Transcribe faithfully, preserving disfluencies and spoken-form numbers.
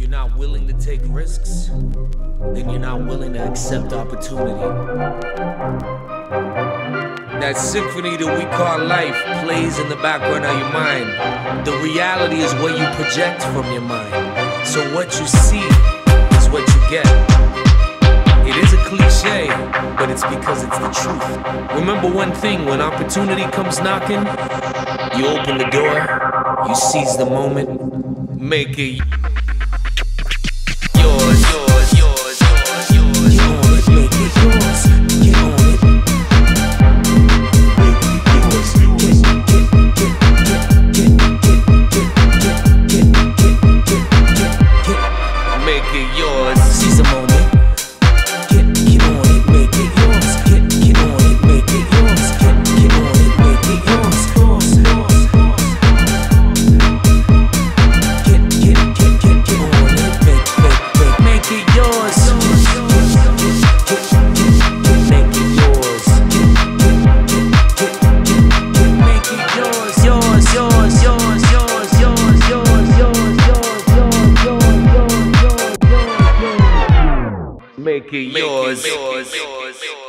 you're not willing to take risks, then you're not willing to accept opportunity. That symphony that we call life plays in the background of your mind. The reality is what you project from your mind. So what you see is what you get. It is a cliche, but it's because it's the truth. Remember one thing, when opportunity comes knocking, you open the door, you seize the moment, make it yours, yours, yours, yours, yours. Get on it, make it yours. Get on it. Make it yours. Get, get, get, get, get, get, get, get, get, get, get. Make it yours. Seize the moment. Make it yours. Make it yours.